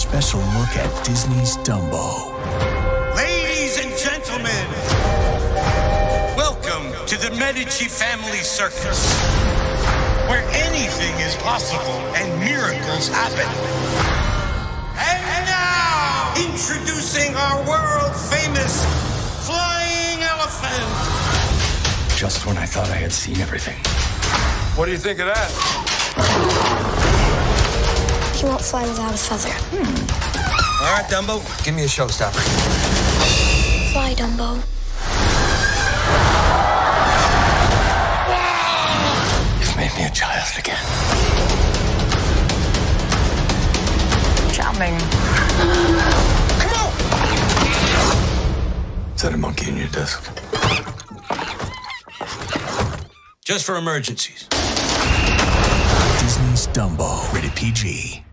special look at Disney's Dumbo. Ladies and gentlemen, welcome to the Medici Family Circus, where anything is possible and miracles happen. And now, introducing our world-famous flying elephant. Just when I thought I had seen everything. What do you think of that? He won't fly without a feather. All right, Dumbo, give me a showstopper. Fly, Dumbo. You've made me a child again. Charming. Come on! Is that a monkey in your desk? Just for emergencies. Disney's Dumbo, rated PG.